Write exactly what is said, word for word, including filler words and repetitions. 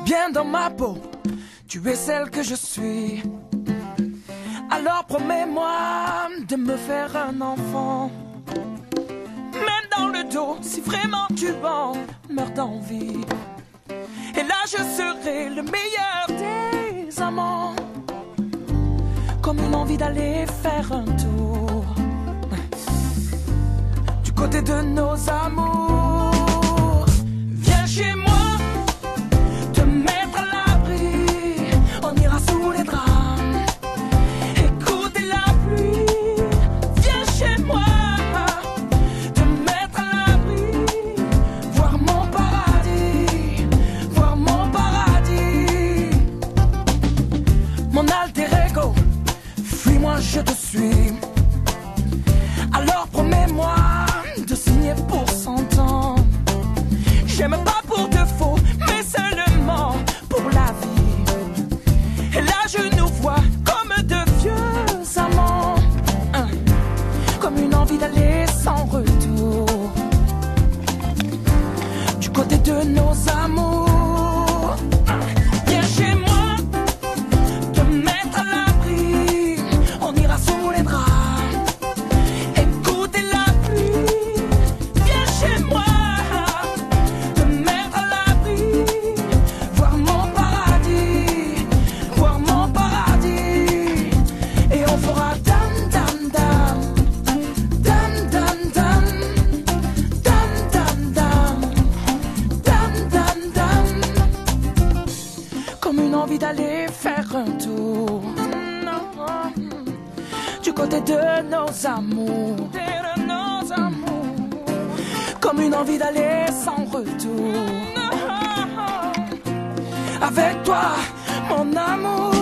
bien dans ma peau, tu es celle que je suis. Alors promets-moi de me faire un enfant, même dans le dos, si vraiment tu en meurs d'envie. Et là je serai le meilleur des amants, comme une envie d'aller faire un tour du côté de nos amours. Viens chez moi, te mettre à l'abri, on ira sous les draps. Je te suis, alors promets-moi de signer pour cent ans. J'aime pas pour de faux, mais seulement pour la vie. Et là je nous vois comme de vieux amants, hein, comme une envie d'aller sans retour du côté de nos amours. Viens chez moi, sous les draps, écouter la pluie. Viens chez moi, te mettre à l'abri, voir mon paradis, voir mon paradis. Et on fera dam dam dam, dam dam dam, dam dam dam, dam dam dam, comme une envie d'aller faire un tour du côté de nos amours, de nos amours, comme une envie d'aller sans retour avec toi, mon amour.